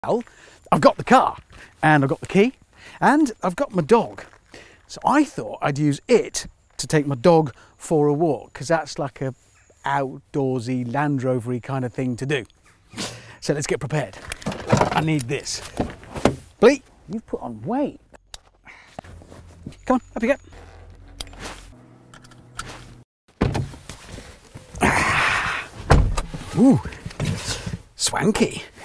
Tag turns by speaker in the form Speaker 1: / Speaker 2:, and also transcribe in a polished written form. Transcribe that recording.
Speaker 1: Well, I've got the car, and I've got the key, and I've got my dog. So I thought I'd use it to take my dog for a walk, because that's like a outdoorsy, Land Rover-y kind of thing to do. So let's get prepared. I need this. Bleak, you've put on weight. Come on, up you go. Ooh, swanky.